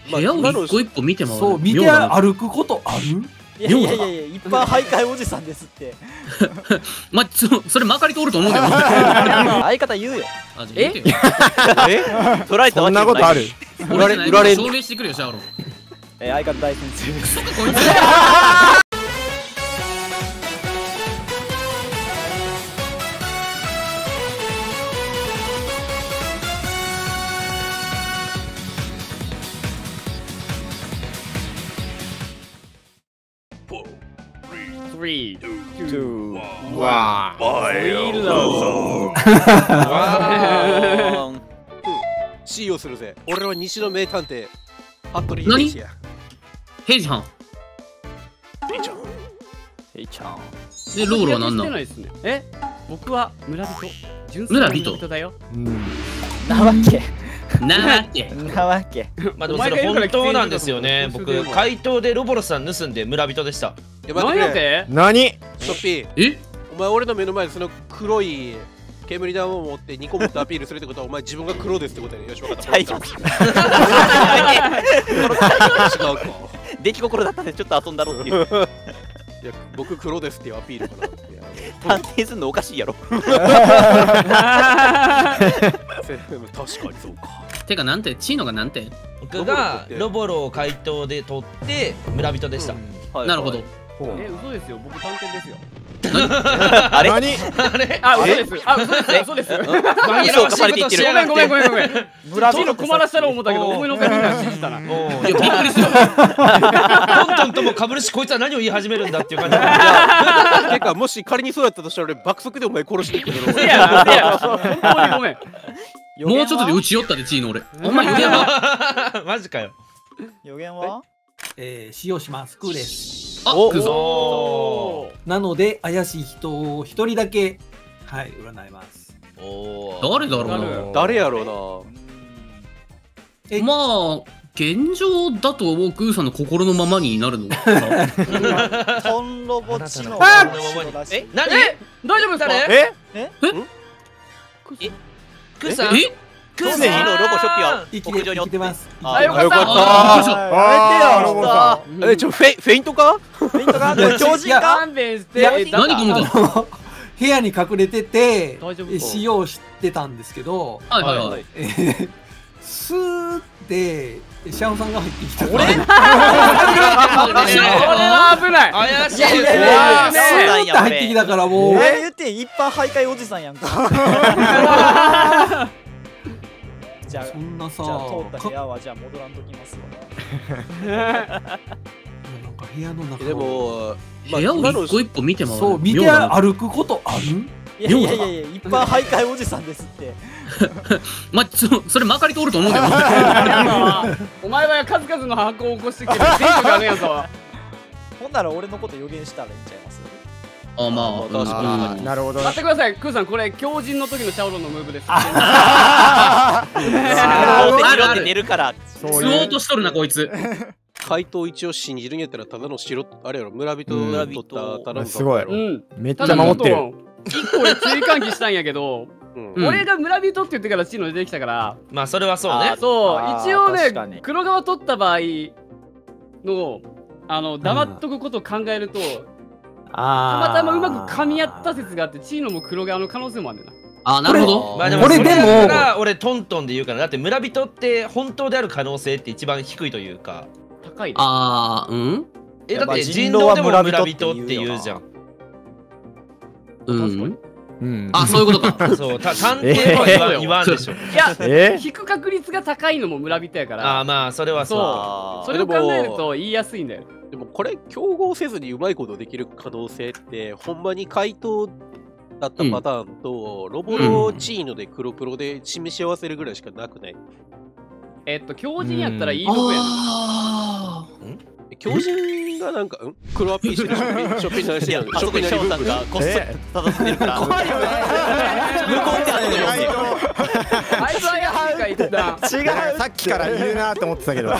部屋を一個一個見て回る。 そう、見て歩くことある？ いやいやいやいや、一般徘徊おじさんですって。 ま、それまかり通ると思うんだよ。 相方言うよ。 え？ 取られたわけじゃない。 そんなことある？ 売られ証明してくれよ、シャーロン。 相方大先生です。 こいつ。 3、 2、 わ 1。 使用するぜ。俺は西の名探偵服部平次や。 平次はん。 えいちゃん。 でロールは何なの？ 僕は村人。純粋な村人だよ。 なわけ。 なわけ。 まあでもそれ本当なんですよね。僕怪盗でロボロスさん盗んで村人でした。 何やって何？ ショッピー。お前俺の目の前でその黒い煙玉を持って2個持ってアピールするってことはお前自分が黒ですってことやね。よし分かった。違うか。 出来心だったんでちょっと遊んだろっていう。いや僕黒ですっていうアピールかなって。 探偵すんのおかしいやろ。 確かにそうか。 てかなんてチーノがなんて？ 僕がロボロを怪盗で取って村人でした。 なるほど。 嘘ですよ。僕探偵ですよ。 あれ？ あれ？ 嘘です。嘘です。 紛らわしいことしやがって。 ごめん。チーノ困らしたら思ったけど思いのほかみんな信じたな。いやびっくりする。 トントンともかぶるしこいつは何を言い始めるんだっていう感じ。 てかもし仮にそうだったとしたら俺爆速でお前殺していくけど。 いや本当にごめん。 もうちょっとで打ち寄ったでチーノ俺。お前予言は？ マジかよ。 予言は？ 使用します。クーです。 あ、クーぞ。 なので怪しい人を一人だけはい占います。 誰だろうな。 誰やろうな。まあ現状だとクーさんの心のままになるのか。 トンロボチの。 何？ 大丈夫誰？ クーさん？ クーさんのロボショッピは屋上におってます。 あ、よかった。 やめてよ。 フェイントか？ フェイントか？超人か？ 勘弁して。 何このだ？ 部屋に隠れてて使用してたんですけど、スーってシャオさんが入ってきた。 俺？危ない。 怪しい。 スーって入ってきたからもう。 言って一般徘徊おじさんやんか。じゃあ、 そんなさ、 通った部屋はじゃあ戻らんときますわ。 なんか部屋の中でも部屋を一個一個見て回る。 そう、見て歩くことある？ いや一般徘徊おじさんですって。 ま、それまかり通ると思うんだよ。 お前は数々の犯行を起こしてきてる選挙があるやんぞ。 ほんなら俺のこと予言したらいいんちゃいます？ あ、まあ確かに。 なるほど。 待ってください、クーさん、これ強靭の時のシャオロンのムーブです。 ある寝るから。 吸おうとしとるなこいつ。 怪盗一応信じるんやったらただの城あれやろ村人取ったただのすごい。めっちゃ守ってる。 一個俺注意喚起したんやけど、俺が村人って言ってからチーノ出てきたから。 まあそれはそうね。 そう一応ね黒側取った場合の黙っとくことを考えると。たまたまうまく噛み合った説があってチーノも黒側の可能性もあるんだな。 あ、なるほど。 まあでもそれだから俺トントンで言うから、だって村人って本当である可能性って一番低いというか高い。 ああ、うん。 だって人狼でも村人って言うじゃん。 あ、そういうことか。 そう探偵とは言わんでしょ。 いや引く確率が高いのも村人やから。 あ、まあそれはそう。 それを考えると言いやすいんだよ。 でもこれ競合せずにうまいことできる可能性ってほんまに怪盗だったパターンと、ロボロチーノで黒黒で示し合わせるぐらいしかなくない？ 強靭やったらいいとこやな。 強靭がなんか黒アピールしてショッピングしてる。 あそこにシャオさんがこっそり佇んでるから。怖いよね。向こうってあいつはやはりか言った。 違う。さっきから言うなと思ってたけど。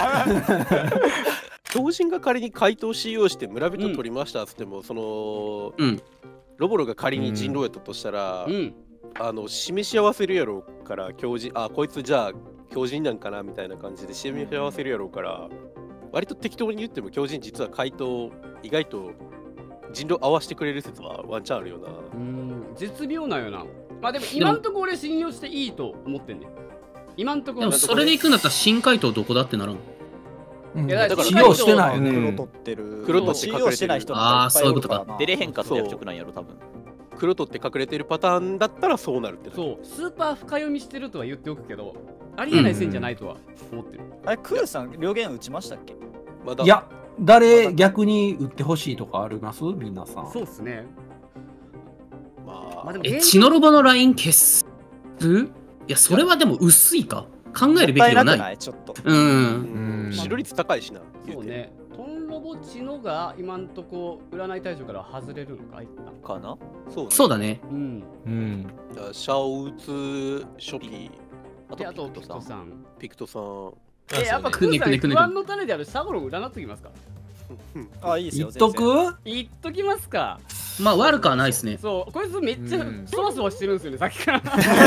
強靭が仮に怪盗使用して村人取りましたっつっても、そのロボロが仮に人狼やったとしたら、 示し合わせるやろうから強靭、こいつじゃあ強靭なんかなみたいな感じで示し合わせるやろうから、割と適当に言っても強靭実は回答意外と人狼合わせてくれる説はワンチャンあるよな。 絶妙なんよな。まあでも今んとこ俺信用していいと思ってんねん。今んとこでもそれで行くんだったら新回答どこだってならん。 だから使用してないよね。 黒取ってる。 黒取って使用してない人なんかいっぱいいるからな。 出れへんかった役職なんやろ多分。 黒取って隠れてるパターンだったらそうなるって。 そう、スーパー深読みしてるとは言っておくけど、ありえない線じゃないとは思ってる。 あれ、クーさん、両言打ちましたっけ？ まだ。 いや、誰逆に打ってほしいとかあります皆さん。 そうっすね。 まあ、 血のロボのライン消す？いや、それはでも薄いか。考えるべきではない。 ちょっと。 白率高いしな。 そうね。トンロボチノが今んとこ占い対象から外れるのかいったかな？ そうだね。 シャオウツ、ショピー、あとピクトさん。 ピクトさん。 やっぱクーさん不安の種であるシャゴロン占っときますか？ いいですよ。 言っとく？ 言っときますか。 まあ悪くはないですね。 そう、こいつめっちゃそわそわしてるんですよね、さっきから。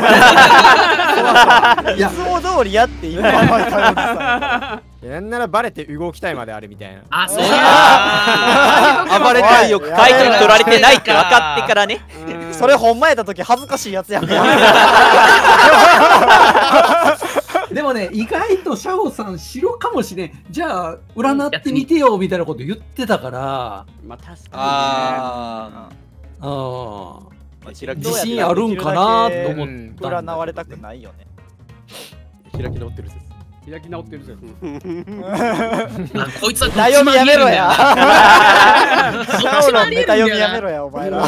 いや、いつも通りやって今までなんならバレて動きたいまであるみたいな。 あ、そう暴れたいよ。 回答取られてないって分かってからね。それほんまやった時恥ずかしいやつやん。 でもね、意外とシャオさん白かもしれん。じゃあ占ってみてよみたいなこと言ってたから。 まあ確かにね。自信あるんかなと思った。 占われたくないよね。 開き直ってる説。 開き直ってる説。 こいつはメタ読みやめろや。シャオのメタ読みやめろや、お前ら。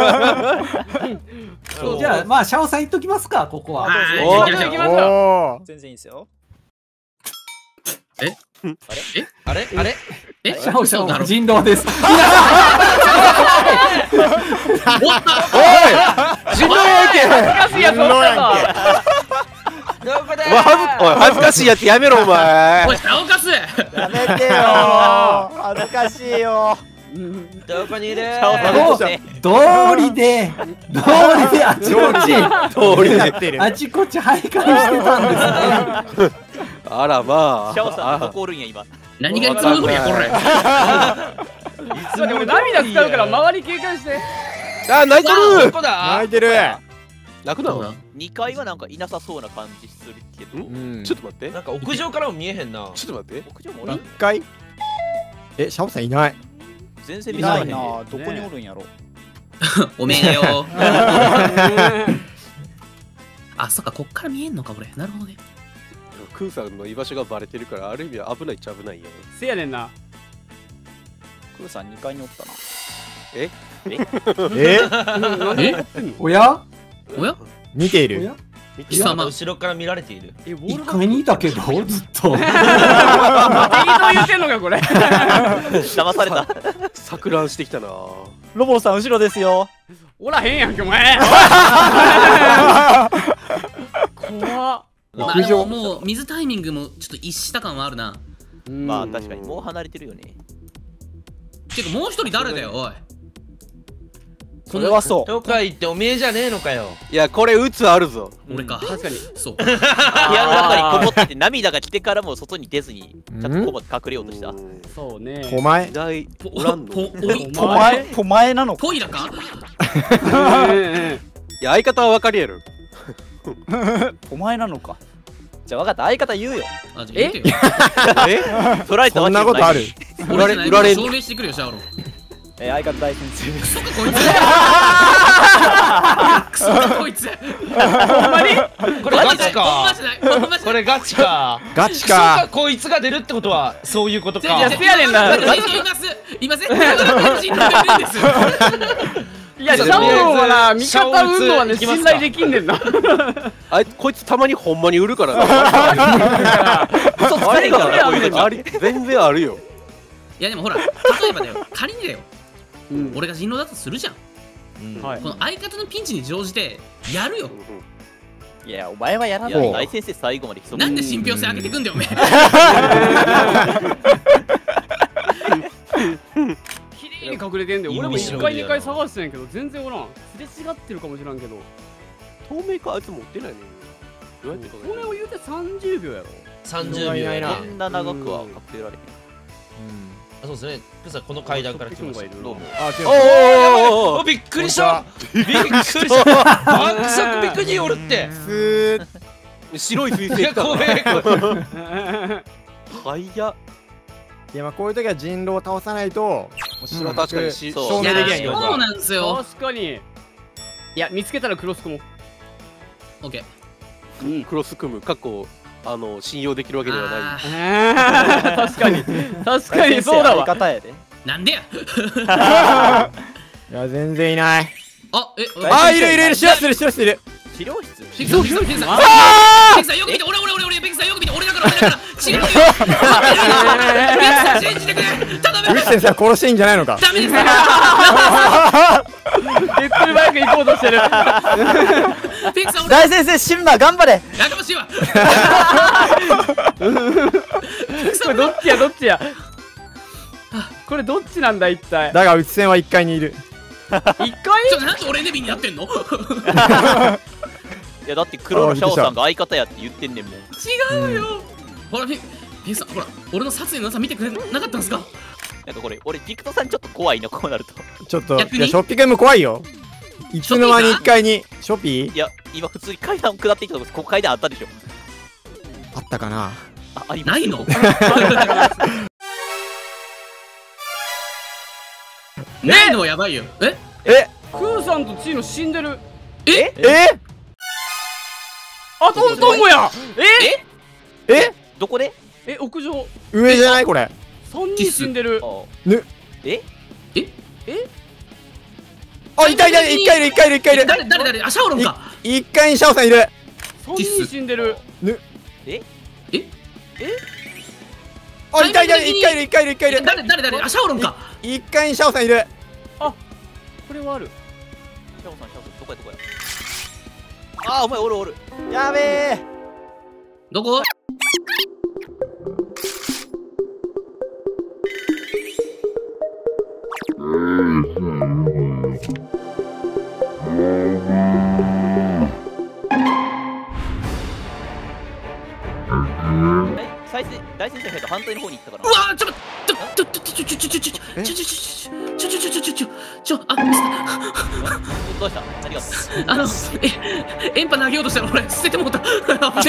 じゃあまあシャオさん言っときますか、ここは。 全然いいですよ。 あれシャオシャオ人狼です。 おい人狼やんけ。恥ずかしいやつやめろお前。 おい、シャオカス。 やめてよ。恥ずかしいよ。 どこにいる？ 道理であちこちあちこち徘徊してたんですね。 あらまあ。 シャオさん怒るんや今。 何がいつも通りやこれ。 いつもでも涙使うから周り警戒して。 泣いてる。 泣いてる。 泣くな。 2階はなんかいなさそうな感じするけど。 ちょっと待って。 なんか屋上からも見えへんな。 ちょっと待って。 屋上もおらん。 1階？シャオさんいない。 全然見ないな。どこにおるんやろ。 おめえよ。あ、そっか、こっから見えんのか俺。なるほどね。 クーさんの居場所がバレてるから、ある意味危ないっちゃ危ないよ。 せやねんな。 クーさん2階におったな。 おや見ている。 貴様後ろから見られている。 1階にいたけどずっと。 言ってんのかこれ。 騙された。 錯乱してきたな。 ロボさん後ろですよ。 おらへんやんけお前。怖っ。 もう水タイミングもちょっと一した感はあるな。 まあ確かにもう離れてるよね。 てかもう一人誰だよおい。 それはそう。 とか言っておめえじゃねえのかよ。 いやこれ鬱あるぞ。 俺か。 確かに。 そう。 部屋の中にこもってて涙が来てからも外に出ずにちゃんとこもって隠れようとした。 そうね。 ポマエ？ おらんの。 ポマエなのか。 ポイラか？ いや相方は分かりやる。 ポマエなのか。じゃあ分かった、相方言うよ。 え？ 取られたわけそんなことある？ 売られ証明してくるよシャオロン。 相方大先生です。 こいつ。クソかこいつ。 ほんまに？ これガチか。これガチか。 ガチか。 こいつが出るってことはそういうことか。 いやせやねんな。 いません。 いやシャオロンはな味方運動はね信頼できんねんな。 こいつたまにほんまに売るからな。 嘘つかれんからな。全然あるよ。 いやでもほら例えばだよ仮にだよ。俺が人狼だとするじゃん。この相方のピンチに乗じてやるよ。 いやお前はやらない。大先生最後まで潜む。 なんで信憑性上げてくんだよおめえ。 きれいに隠れてんで俺も1回2回探してんやけど全然おらん。すれ違ってるかもしらんけど。 透明化あいつ持ってないのに。どうやってこれを言うて30秒やろ。 30秒やな。 こんな長くは確定られへん。 そうですね。プさんこの階段から来ました。どうも。 あ、来おおびっくりしたびっくりしたバンクサクビクにおるって白い水星いや怖え早っ。 いや、まあこういう時は人狼を倒さないと白確かに証そう明できないよ。 そうなんですよ。 確かに。いや、見つけたらクロス組もオッケー。 う。うん。 クロス組む過去信用できるわけではない。 確かに。確かにそうだわ。 なんでや。 いや、全然いない。 あ、 あ、いるいるいる、シュラスいる、シュラスいる。 治療室ペクさん、ペクさん、ペクさんよく見て、俺、ペクさんよく見て、俺だから、違うよ。違うよ。ペクさん信じてくれ。頼む。 ウィッセンさん殺していいんじゃないのか。 ダメです。 手っ取り早く行こうとしてる。 ペクさん、俺。 大先生、シンバ頑張れ。 やかましいわ。 これどっちや、どっちや。これどっちなんだ、一体。 だが、ウィッセンは1階にいる。 一回なんで俺ネビにやってんの。 いやだって黒のシャオさんが相方やって言ってんねんもん。 違うよ。ほら、ペクさん、ほら、俺の殺意の良さ見てくれなかったんですか。 なんかこれ俺ピクトさんちょっと怖いな、こうなると。 ちょっと、い逆にや、ショッピ君も怖いよ。いつの間に1階に、ショピいや今普通に階段下ってきたとこ、ここ階段あったでしょ。 あったかな。 ありますないの。ないのはやばいよ。 えクーさんとチーノ死んでる。 えあ、トントンもや。 えどこで？ 屋上。 上じゃないこれ。 3人死んでる。 あ、いたいた、1階いる、1階いる、1階いる。 誰あ、シャオロンか。 1階にシャオさんいる。 3人死んでる。 あ、いたいた、1階いる、1階いる、1階いる。 誰あ、シャオロンか。 1階にシャオさんいる。 これはある。 シャオさんどこや。あーお前おる。 やべえ。 どこ。 大先生のヘッド反対の方に行ったかな。 うわー、ちょっとあ、ミスどうした何がエンパ投げようとしたら俺捨ててもうた。危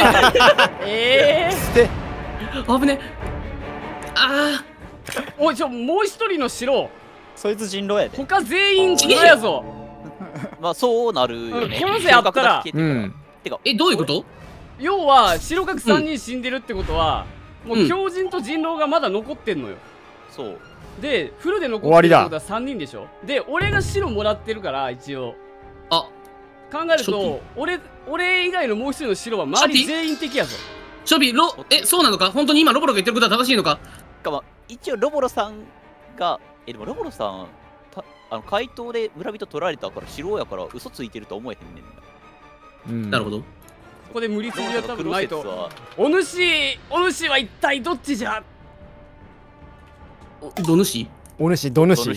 ね。あおい、もう一人の城。 そいつ人狼やで。 他全員黒やぞ。 まあそうなるよね。 このせあったら。 てかどういうこと？ 要は白角3人死んでるってことは、もう狂人と人狼がまだ残ってんのよ。 そうでフルで残ってるってことは3人でしょ。で俺が白もらってるから一応考えると俺以外のもう一人の白は周り全員敵やぞ。 ショビそうなのか。本当に今ロボロが言ってることは正しいのか。 一応ロボロさんがでもロボロさん怪盗で村人取られたから白やから嘘ついてると思えへんねん。 なるほど。 ここで無理筋は多分ないと。お主は一体どっちじゃ。 ど主お主、ど主。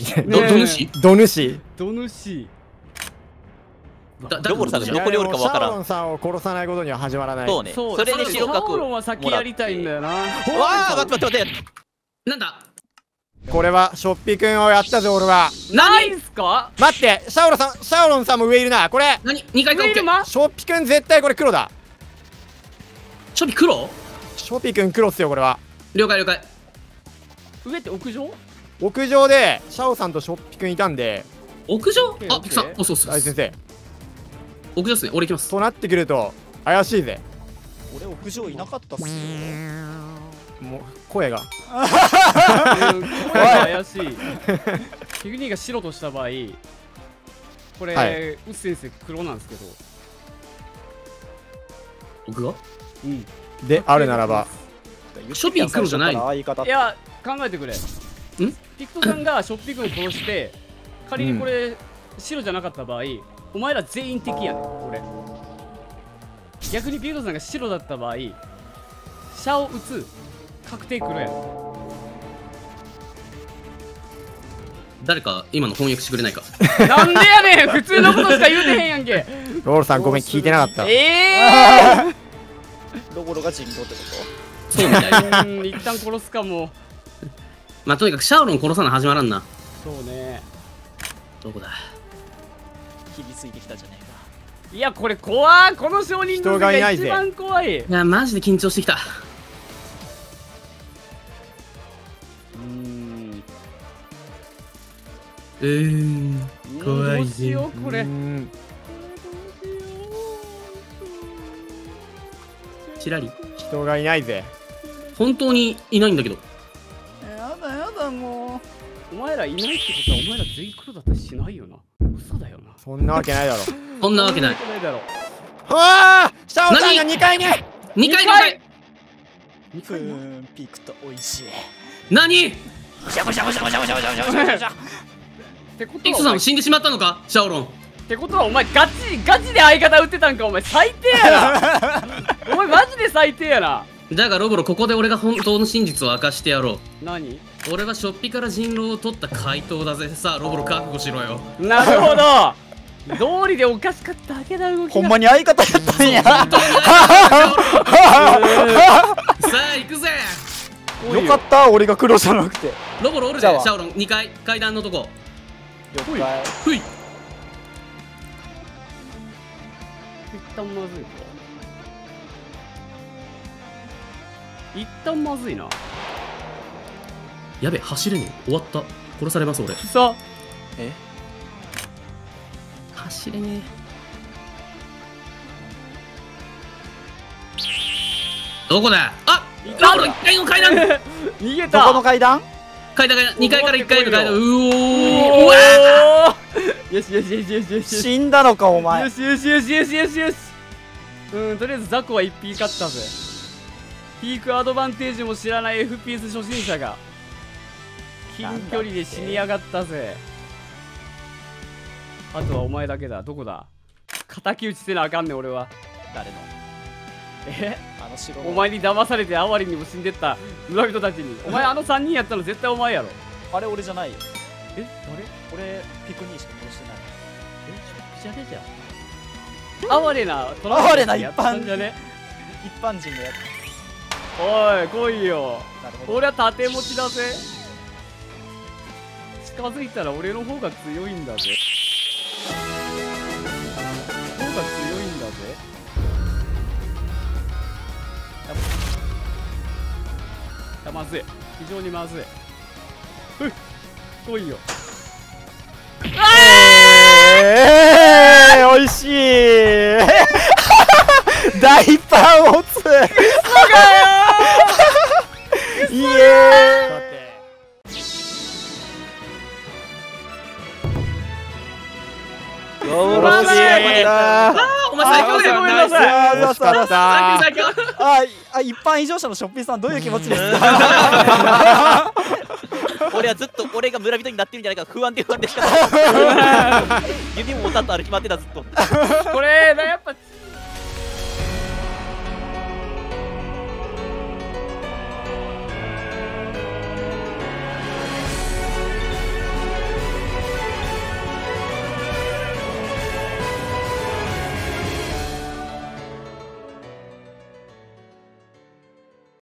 ロボロさんがどこにおるかわからん。 シャオロンさんを殺さないことには始まらない。 そうね。それで白角シャオロンは先やりたいんだよな。 わあ、待って。 なんだこれはショッピ君をやったぜ俺は。 ないんすか。 待って、シャオロンさんも上いるな。これ 2回か OK。 ショッピ君絶対これ黒だ。 ショビ黒？ ショッピ君黒っすよこれは。 了解。 上って屋上？ 屋上でシャオさんとショッピ君いたんで。 屋上？あ、ピクさん。そう。 大先生。 屋上ですね。俺行きます。 となってくると怪しいぜ。 俺屋上いなかったっすよ。 もう声が怪しい。ピグニーが白とした場合、これ、ウッ先生黒なんですけど。 僕が？ であるならば。 ショピー黒じゃないの？ いや、考えてくれ。ピクトさんがショッピ君を殺して、仮にこれ白じゃなかった場合、お前ら全員敵やねん、これ。逆にピクトさんが白だった場合、シャを打つ確定黒やねん。 誰か今の翻訳してくれないか。 なんでやねん、普通のことしか言うてへんやんけ。 ロールさんごめん聞いてなかった。 ロボロが人狼ってこそうみたい。 一旦殺すかも。 まあとにかくシャオロン殺さな始まらんな。 そうね。 どこだ。 と？響ついてきたじゃねえか。 いやこれ怖い。この少人数が一番怖い。 いやマジで緊張してきた。怖い。 どうしようこれ。 チラリ。 人がいないぜ。 本当にいないんだけど。 やだやだもう。お前らいないってことはお前ら全員黒だったりしないよな。嘘だよな。 そんなわけないだろ。 そんなわけない。 わあ、シャオさんが2回目。 2回。 ふーん、ピクと美味しい。 何？ シャゴシャゴシャゴシャゴシャゴシャゴシャゴシャゴシャ。 ってことはピクトさん死んでしまったのか、シャオロン。 ってことはお前ガチで相方撃ってたんか。お前最低やな。お前マジで最低やな。 だがロボロ、ここで俺が本当の真実を明かしてやろう。 何？ 俺はショッピから人狼を取った怪盗だぜ。さあロボロ覚悟しろよ。 なるほど。道理でおかしかっただけだ動きが。 ほんまに相方やったんや。 さあ行くぜ。 よかった、俺が黒じゃなくて。 ロボロおるぜ。シャオロン2階階段のとこ。 了解。 ふい。 一旦まずいか。一旦まずいな。 やべ、走れねえ。終わった。殺されます俺。 さえ、 走れねえ。どこだ。あ、ロボロ1階の階段。 逃げた。 どこの階段？ 階段2階から1階の階段。うわー。よしよしよしよしよし。 死んだのかお前。 よしよしよしよしよしよし。とりあえずザコは1ピー勝ったぜ。ピークアドバンテージも知らない FPS 初心者が近距離で死にやがったぜ。あとはお前だけだ。どこだ。敵討ちせなあかんねん俺は。 誰の？あの城の。 お前に騙されて哀れにも死んでった村人たちに。お前あの3人やったの絶対お前やろ。 あれ俺じゃないよ。 誰？ 俺ピクニーしか殺してない。 じゃねじゃん。哀れなトラ哀れな一般じゃね。 一般人のやおい来いよ。 つ。なるほど。 俺は盾持ちだぜ。近づいたら俺の方が強いんだぜ。方が強いんだぜ。いやまずい。非常にまずい。来いよ。 おいしい。大パンをつ。イエーイ。 お前最強でごめんなさい。 惜しかった最強。 一般異常者のショッピーさんどういう気持ちですか？ 俺はずっと俺が村人になってるんじゃないか不安でしかない。指もおたっと歩き回ってたずっと。 これやっぱ